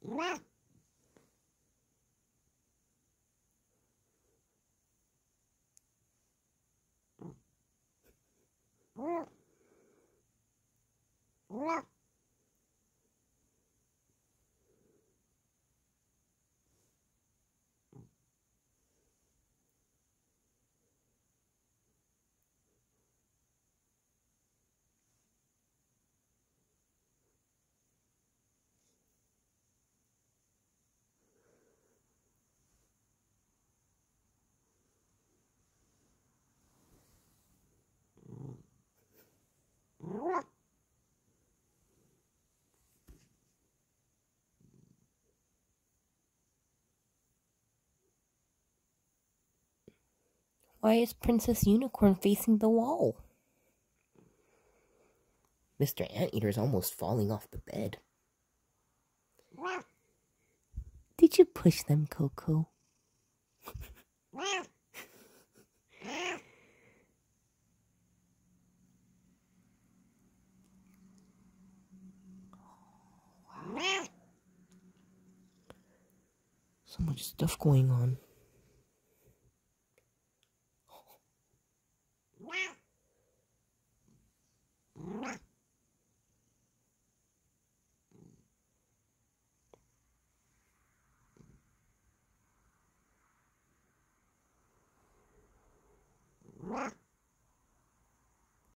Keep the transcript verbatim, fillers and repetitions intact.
Why is Princess Unicorn facing the wall? Mister Anteater's almost falling off the bed. Did you push them, Coco? So much stuff going on.